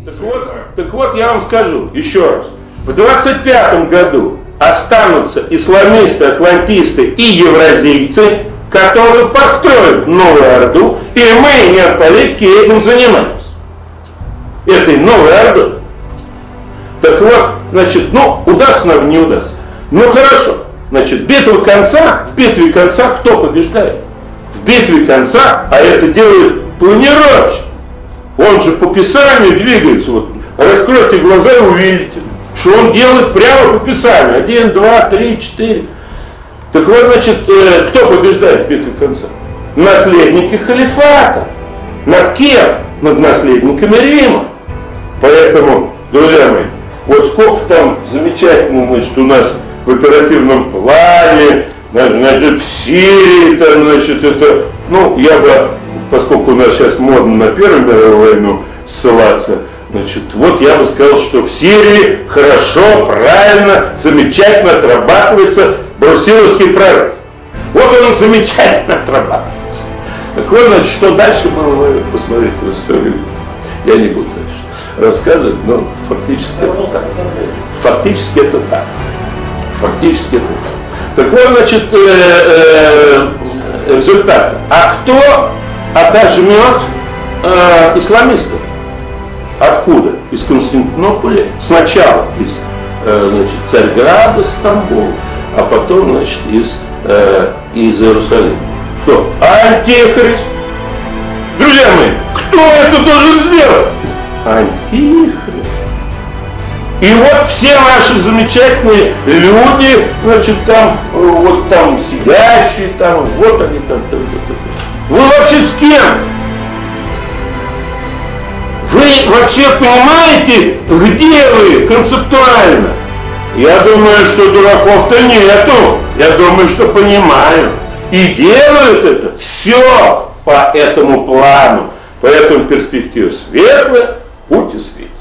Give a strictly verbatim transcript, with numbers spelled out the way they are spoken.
Так вот, так вот я вам скажу еще раз. В двадцать пятом году останутся исламисты, атлантисты и евразийцы, которые построят новую Орду, и мы, неополитики, этим занимаемся. Этой новой Ордой. Так вот, значит, ну, удастся нам, не удастся. Ну, хорошо. Значит, битва конца, в битве конца кто побеждает? В битве конца, а это делает планировщик. Он же по Писанию двигается. Вот, раскройте глаза и увидите, что он делает прямо по Писанию. Один, два, три, четыре. Так вот, значит, э, кто побеждает в битве конца? Наследники халифата. Над кем? Над наследниками Рима. Поэтому, друзья мои, вот сколько там замечательно, значит, у нас в оперативном плане, значит, в Сирии, там, значит, это, ну, я бы, поскольку у нас сейчас модно на Первую мировую войну ссылаться, значит, вот я бы сказал, что в Сирии хорошо, правильно, замечательно отрабатывается брусиловский прорыв. Вот он замечательно отрабатывается. Так вот, значит, что дальше было, вы посмотрите в историю. Я не буду дальше рассказывать, но фактически это так. Фактически это так. Фактически это так. Так вот, значит, э, э, результат. А кто отожмет э, исламистов? Откуда? Из Константинополя. Сначала из э, значит, Царьграда, Стамбула, а потом, значит, из, э, из Иерусалима. Кто? Антихрист. Друзья мои, кто это должен сделать? Антихрист. И вот все наши замечательные люди, значит, там, вот там сидящие, там, вот они там, там, там. Вы вообще с кем? Вы вообще понимаете, где вы концептуально? Я думаю, что дураков-то нету. Я думаю, что понимаю. И делают это все по этому плану. Поэтому перспектива светлая, путь и свет.